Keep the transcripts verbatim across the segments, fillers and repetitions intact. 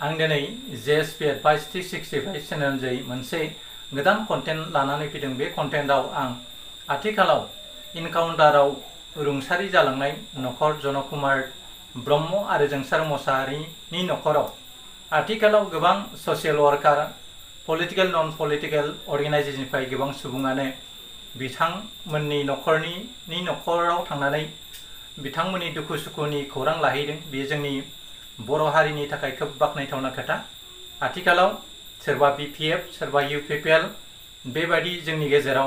आं दिनै जे S P advice three sixty five चेनेलजों मोनसे गोदान कन्टेन्ट लानानै फैदों। बे कन्टेन्टआव आं आथिखालाव इनकाउन्टाराव रुंसारि जालांनाय नखर जनकुमार ब्रह्म आरो जोंसार मोसाहारिनि नखराव आथिखालाव गोबां social worker political non political अर्गेनाइजेशननिफ्राय गोबां सुबुङानो बिथांमोननि नखरनि नखराव थांनानै बिथांमोननि दुखु सुखुनि खौरां लाहैदों। बेयो जोंनि बर' हारिनि थाखाय खोब बाख्नायथावना खोथा। आथिखालाव सोरबा बि पि एफ सोरबा इउ पि पि एल बेबायदि जोंनि गेजेराव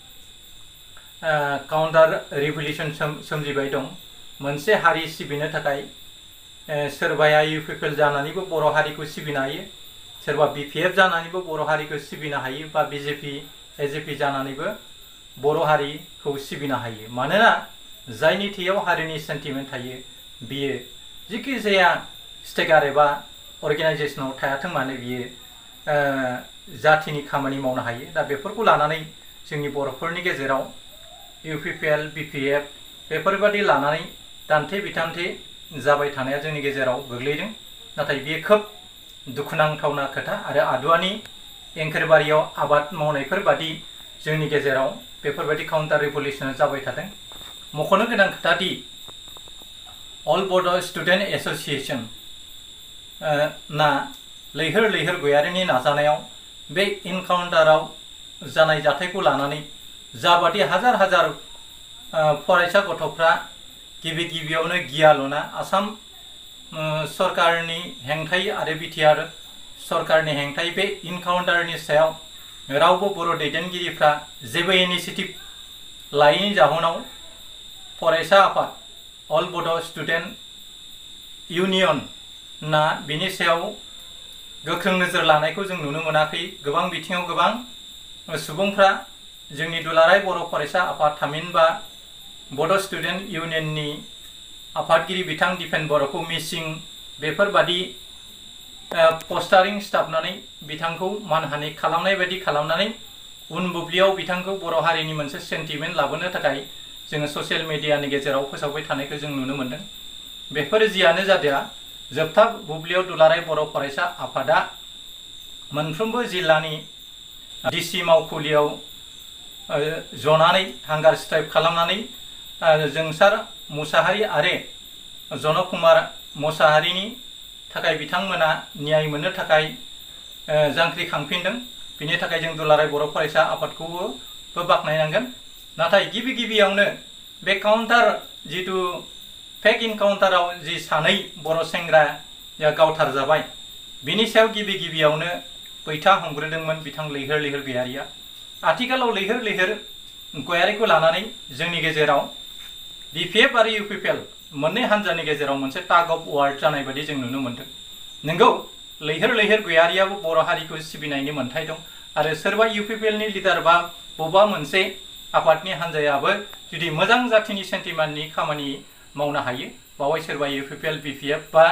काउन्टार रिभलिउसन सोमजिबाय दं। मोनसे हारि सिबिनो थाखाय सोरबाया इउ पि पि एल जानानैबो बर' हारिखौ सिबिनो हायो, सोरबा बि पि एफ जानानैबो बर' हारिखौ सिबिनो हायो, बा बि जे पि ए जे पि जानानैबो बर' हारिखौ सिबिनो हायो। मानोना जायनि थैयाव हारिनि सेन्टिमेन्ट थायो बियो जिखि जाया स्टेकार एबा अर्गेनाइजेसनाव थायाथों मानो बियो जाथिनि खामानि मावनो हायो। दा बेफोरखौ लानानै जोंनि बर'फोरनि गेजेराव U P P L B P F बेफोरबादि लानानै दान्थे बिथान्थे जाबाय थानाया जोंनि गेजेराव गोग्लैदों। नाथाय बेयो खोब दुखुनांथावना खोथा आरो आदुवानि एंखोरबारियाव आबाद मावनायफोर बादि जोंनि गेजेराव बेफोरबायदि काउन्टार रिभलिउसना जाबाय थादों। मख'नो गोनां खोथा दि अल बड' स्टुडेन्ट एस'सिएशन ना लैहोर लैहोर गयारिनि नाजानायाव बे इनकाउन्टाराव जानाय जाथायखौ लानानै जाबादि हाजार हाजार फरायसा गथ'फ्रा गिबि गिबियावनो गियाल'ना आसाम सरकारनि हेंथायै आरो बिटिआर सरकारनि हेंथायै बे इनकाउन्टारनि सायाव रावबो बर' दैदेनगिरिफ्रा जेबो इनिसिएटिभ लायैनि जाहोनाव फरायसा आफाद अल बड' स्टुडेन्ट इउनियन ना बिनि सायाव गोख्रों नोजोर लानायखौ जों नुनो मोनाखै। गोबां बिथिङाव गोबां सुबुंफ्रा जोंनि दुलाराय बर' फरायसा आफाद थामहिनबा बड' स्टुडेन्ट इउनियननि आफादगिरि बिथां दिपेन बर'खौ मिसिं बेफोरबादि पस्टारिं सिथाबनानै बिथांखौ मानहानि खालामनाय बायदि खालामनानै उन बुब्लियाव बिथांखौ बर' हारिनि मोनसे सेन्टिमेन्ट लाबोनो थाखाय जोङो ससियेल मिडियानि गेजेराव फोसावबाय थानायखौ जों नुनो मोन्दों। बेफोर जियानो जादिया जोबथा बुब्लियाव दुलाराय बर' फरायसा आफादा मोनफ्रोमबो जिल्लानि डिसि मावखुलियाव जनानै हांगार स्ट्राइक खालामनानै जोंसार मोसाहारि आरो जनकुमार मोसाहारिनि थाखाय बिथांमोना न्याय मोननो थाखाय जांख्रिखांफिनदों। बिनि थाखाय जों दुलाराय बर' फरायसा आफादखौबो बाख्नायनांगोन। नाथाय गिबि गिबियावनो बे काउन्टार जिथु फेक इनकाउन्टाराव जि सानै बर' सेंग्रा गावथार जाबाय बिनि सायाव गिबि गिबियावनो बैथा हमग्रोदोंमोन बिथां लैहोर लैहोर गयारिया। आथिखालाव लैहोर लैहोर गयारिखौ लानानै जोंनि गेजेराव बि पि एफ आरो इउ पि पि एल मोननै हान्जानि गेजेराव मोनसे टाग अफ वार जानाय बायदि जों नुनो मोन्दों। नोंगौ लैहोर लैहोर गयारियाबो बर' हारिखौ सिबिनायनि मोन्थाय दं आरो सोरबा इउ पि पि एलनि लिडार बा बबेबा मोनसे आफादनि हान्जायाबो जुदि मोजां जाथिनि सेन्टिमेन्टनि खामानि मावनो हायो बावै सोरबा U P P L B P F बा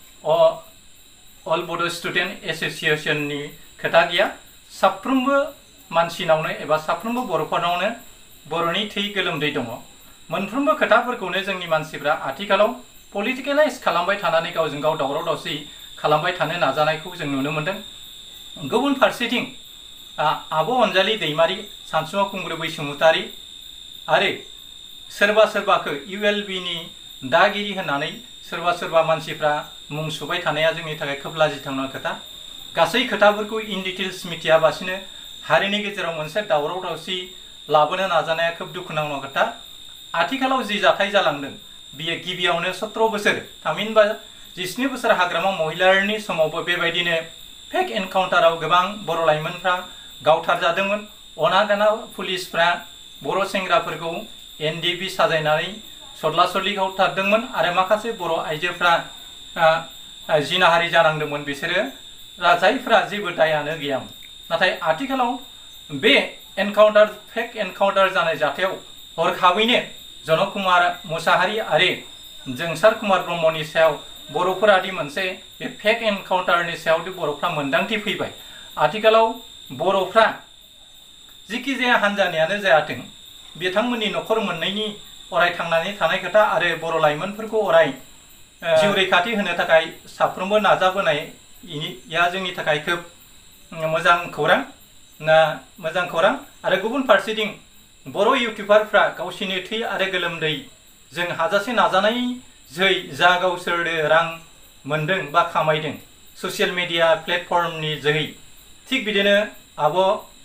अल बड' स्टुडेन्ट एस'सिएशननि खोथा गैया। साफ्रोमबो मानसिनावनो एबा साफ्रोमबो बर'फोरनावनो बर'नि थै गोलोमदै दङ। मोनफ्रोमबो खोथाफोरखौनो जोंनि मानसिफ्रा आथिखालाव पलिटिकेलाइज खालामबाय थानानै गावजों गाव दावराव दावसि खालामबाय थानो नाजानायखौ जों नुनो मोन्दों। गुबुन फारसेथिं आब' अनजालि दैमारि, सानसुमा खुंग्रु बैसुमुतारि आरो सोरबा सोरबाखौ इउ एल बिनि दागिरि होननानै सोरबा सोरबा मानसिफ्रा मुं सुबाय थानाया जोंनि थाखाय खोब लाजिथावना खोथा। गासै खोथाफोरखौ इन डिटेल्स मिथियाबासिनो हारिनि गेजेराव मोनसे दावराव दावसि लाबोनो नाजानाया खोब दुखुनांथाव खोथा। आथिखालाव जि जाथाय जालांदों बियो गिबियावनो सत्र बोसोर थामहिनबा जिस्नि बोसोर हाग्रामा महिलारनि समावबो बेबायदिनो फेक एनकाउन्टाराव गोबां बर' लाइमोनफ्रा गावथार जादोंमोन। अनागाना पुलिसफ्रा बर' सेंग्राफोरखौ एन डि बि साजायनानै सदला सदलि गावथारदोंमोन आरो माखासे बर' आइजोफ्रा जिनाहारि जानांदोंमोन। बिसोरो जायफ्रा जेबो दायानो गैयामोन। नाथाय आथिखालाव बे एनकाउन्टार फेक एनकाउन्टार जानाय जाथायाव हरखाबैनो जनकुमार मोसाहारि आरो जोंसार कुमार ब्रह्मनि सायाव बर'फोरादि मोनसे बे फेक एनकाउन्टारनि सायावदि बर'फ्रा मोन्दांथि फैबाय। आथिखालाव बर'फ्रा जिखि जाया हान्जानियानो जायाथों बिथांमोननि न'खर मोननैनि अराय थांनानै थानाय खोथा आरो बर' लाइमोनफोरखौ अराय जिउ रैखाथि होनो थाखाय साफ्रोमबो नाजाबोनाय इनिया जोंनि थाखाय खोब मोजां खौरां ना मोजां खौरां आरो गुबुन फारसेथिं बर' इउटिउबारफ्रा गावसिनि थै आरो गोलोमदै जों हाजासे नाजानाय जै जा गावसोरनो रां मोनदों बा खामायदों ससियेल मिडिया प्लेटफर्मनि जोहै थिग बिदिनो आब'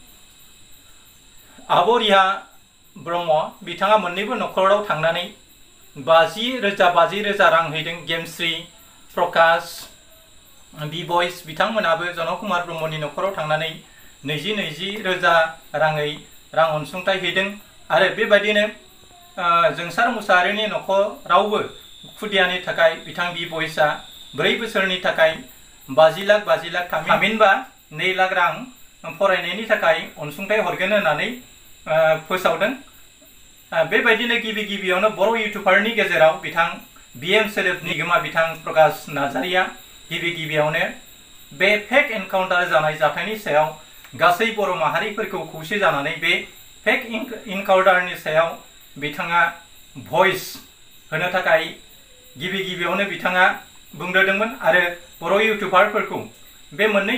आब' रिहा ब्रह्म बिथाङा मोन्नैबो नखराव थांनानै बाजि रोजा बाजि रोजा रां हैदों। गेमस्रि प्रकाश बि बयस बिथांमोनाबो जनक कुमार ब्रह्मनि नखराव थांनानै नैजि नैजि रोजा राङै रां अनसुंथाइ हैदों आरो बेबायदिनो जोंसार मुसाहारिनि नखरावबो खुदियानि थाखाय बिथां बि बयसआ ब्रै बोसोरनि थाखाय बाजि लाख बाजि लाख थामहिनबा नै लाख रां फरायनायनि थाखाय अनसुंथाइ हरगोन होननानै फोसावदों। बेबायदिनो गिबि गिबियावनो बर' इउटिउबारनि गेजेराव बिथां बि एम सोदोबनि बिगोमा बिथां प्रकाश नार्जारिया गिबि गिबियावनो बे फेक एनकाउन्टार जानाय जाथायनि सायाव गासै बर' माहारिफोरखौ खौसे जानानै बे फेक एनकाउन्टारनि सायाव बिथाङा भइस होनो थाखाय गिबि गिबियावनो बिथाङा बुंदोंमोन आरो बर' इउटिउबारफोरखौ बे मोननै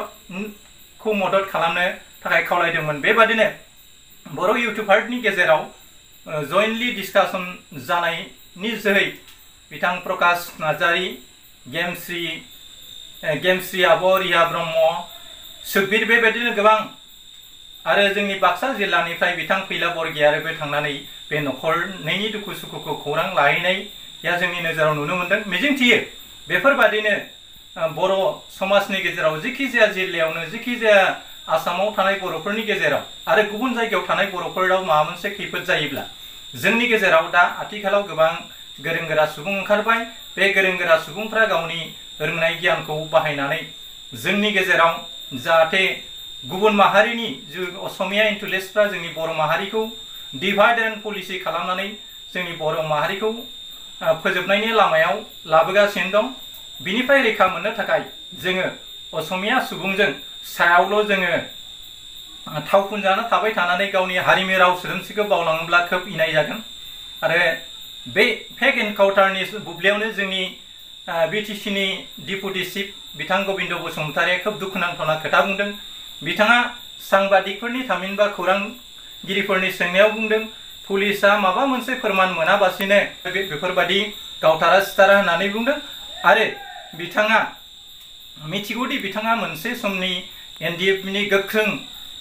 नखरखौ मदद खालामनो थाखाय खावलायदोंमोन। बेबादिनो बर' इउटिउबारनि गेजेराव जयेन्टलि डिसकासन जानायनि जोहै बिथां प्रकाश नार्जारि गेमस्रि गेमस्रि आब' रिहा ब्रह्म सुखबिर बेबायदिनो गोबां आरो जोंनि बाक्सा जिल्लानिफ्राय बिथां फैला बरगयारिबो थांनानै बे नखरनैनि दुखु सुखुखौ खौरां लाहैनाया जोंनि नोजोराव नुनो मोनदों। मिजिंथियो बेफोरबादिनो बर' समाजनि गेजेराव जेखि जाया जिल्लायावनो जेखि जाया आसामाव थानाय बर'फोरनि गेजेराव आरो गुबुन जायगायाव थानाय बर'फोराव माबा मोनसे खैफोद जायोब्ला जोंनि गेजेराव दा आथिखालाव गोबां गोरों गोरा सुबुं ओंखारबाय। बे गोरों गोरा सुबुंफ्रा गावनि रोंनाय गियानखौ बाहायनानै जोंनि गेजेराव जाहाथे गुबुन माहारिनि असमिया इन्टुलेस्टफ्रा जोंनि बर' माहारिखौ डिभाइड एन्ड पलिसि खालामनानै जोंनि बर' माहारिखौ फोजोबनायनि लामायाव लाबोगासिनो दं। बिनिफ्राय रैखा मोननो थाखाय जोङो असमिया सुबुंजों सायावल' जोङो थाव फुनजाना थाबाय थानानै गावनि हारिमु राव सोदोमस्रिखौ बावलाङोब्ला खोब इनाय जागोन। आरो बे फेक एनकाउन्टारनि बुब्लियावनो जोंनि बिटिसिनि डिपुटि चिफ बिथां गबिन्द बसुमतारिया खोब दुखुनांथावना खोथा बुंदों। बिथाङा सांबादिकफोरनि थामहिनबा खौरांगिरिफोरनि सोंनायाव बुंदों पुलिसा माबा मोनसे फोरमान मोनाबासिनो बेफोरबायदि गावथारा सिथारा होननानै बुंदों आरो बिथाङा मिथिगौदि बिथाङा मोनसे समनि एनडिएफनि गोख्रों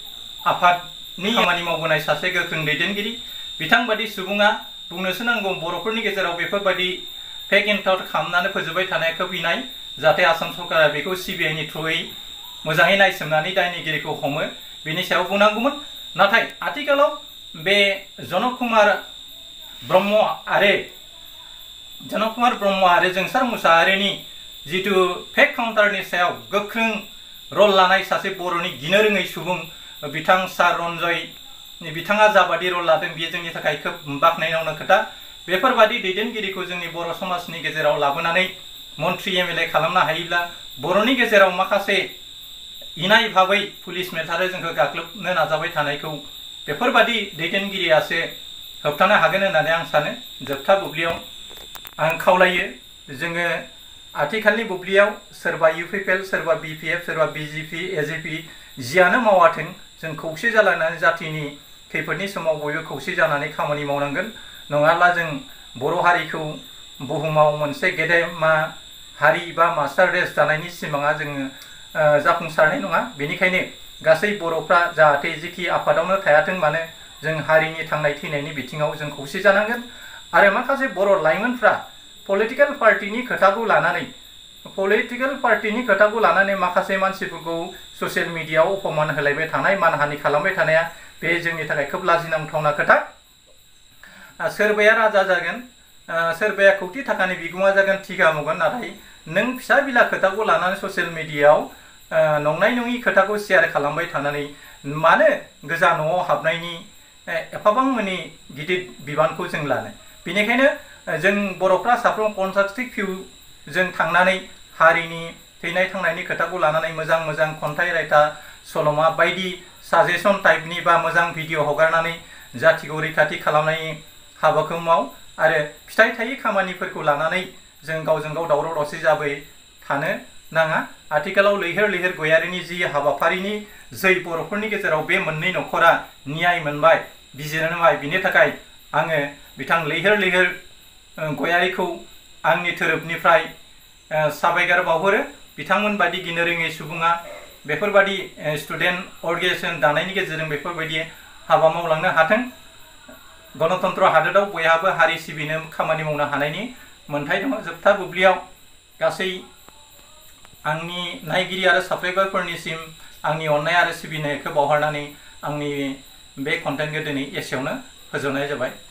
आफादनि खामानि मावबोनाय सासे गोख्रों दैदेनगिरि बिथांबादि सुबुङा बुंनोसो नांगौ बर'फोरनि गेजेराव बेफोरबायदि फेक एनकाउन्टार खालामनानै फोजोबबाय थानाया खोब इनाय। जाहाथे आसाम सरकारा बेखौ सिबिआइनि थ्रुयै मोजाङै नायसोमनानै दायनिगिरिखौ हमो बेनि सायाव बुंनांगौमोन। नाथाय आथिखालाव बे जनक कुमार ब्रह्म आरो जनक कुमार ब्रह्म आरो जोंसार मुसाहारिनि जितु फेक काउन्टारनि सायाव गोख्रों रल लानाय सासे बर'नि गिनो रोङै सुबुं बिथां सार रन्जय बिथाङा जाबादि रल लादों बेयो जोंनि थाखाय खोब बाख्नायनावनो खोथा। बेफोरबादि दैदेनगिरिखौ जोंनि बर' समाजनि गेजेराव लाबोनानै मन्त्रि एम एल ए खालामनो हायोब्ला बर'नि गेजेराव माखासे इनाय भाबै पुलिस मेटारो जोंखौ गाग्लोबनो नाजाबाय थानायखौ बेफोरबादि दैदेनगिरियासो होबथानो हागोन होननानै आं सानो। जोबथा बुब्लियाव आं खावलायो जोङो आथिखालनि बुब्लियाव सोरबा इउ पि पि एल सोरबा बि पि एफ सोरबा बि जे पि ए जे पि जियानो मावाथों जों खौसे जालायनानै जातिनि खैफोदनि समाव बयबो खौसे जानानै खामानि मावनांगोन। नङाब्ला जों बर' हारिखौ बुहुमाव मोनसे गेदेमा हारि बा मास्टार रेस दानायनि सिमाङा जोङो जाफुंसारनाय नङा। बेनिखायनो गासै बर'फ्रा जाहाथे जेखि आफादावनो थायाथों मानो जों हारिनि थांनाय थैनायनि बिथिङाव जों खौसे जानांगोन। आरो माखासे बर' लाइमोनफ्रा पलिटिकेल पार्टिनि खोथाखौ लानानै पलिटिकेल पार्टिनि खोथाखौ लानानै माखासे मानसिफोरखौ ससियेल मिडियायाव अपमान होलायबाय थानाय मानहानि खालामबाय थानाया बे जोंनि थाखाय खोब लाजिनांथावना खोथा। सोरबाया राजा जागोन सोरबाया कौटि थाखानि बिगुमा जागोन थिखा मावगोन नाथाय नों फिसा बिला खोथाखौ लानानै ससियेल मिडियायाव नंनाय नङि खोथाखौ शेयार खालामबाय थानानै मानो गोजा न'आव हाबनायनि एफाबां मानि गिदिर बिबानखौ जों लानो। बेनिखायनो जों बर'फ्रा साफ्रोम कनस्ट्राक्टिभ भिउ जों थांनानै हारिनि थैनाय थांनायनि खोथाखौ लानानै मोजां मोजां खन्थाइ रायथा सल'मा बायदि साजेसन टाइपनि बा मोजां भिडिअ हगारनानै जातिखौ रैखाथि खालामनायनि हाबाखौ माव आरो फिथाइ थायि खामानिफोरखौ लानानै जों गावजों गाव दावराव दावसि जाबाय थानो नाङा आथिखालाव लैहोर लैहोर गयारिनि जि हाबाफारिनि जै बर'फोरनि गेजेराव बे मोननै न'खरा न्याय मोनबाय बिजिरनाय बिनि थाखाय आङो बिथां लैहोर लैहोर गयारिखौ आंनि थोरोबनिफ्राय साबायखर बावहरो बिथांमोन बायदि गिनो रोङै सुबुङा बेफोरबायदि स्टुडेन्ट अर्गेनाइजेसन दानायनि गेजेरजों बेफोरबायदि हाबा मावलांनो हाथों गणतन्त्र हादोराव बयहाबो हारि सिबिनो खामानि मावनो हानायनि मोन्थाय दङ जोबथा बुब्लियाव गासै आंनि नायगिरि आरो साबस्क्राइबारफोरनिसिम आंनि अननाय आरो सिबिनायखौ बावहरनानै आंनि बे कन्टेन्टखौ दिनै एसेयावनो फोजोबनाय जाबाय।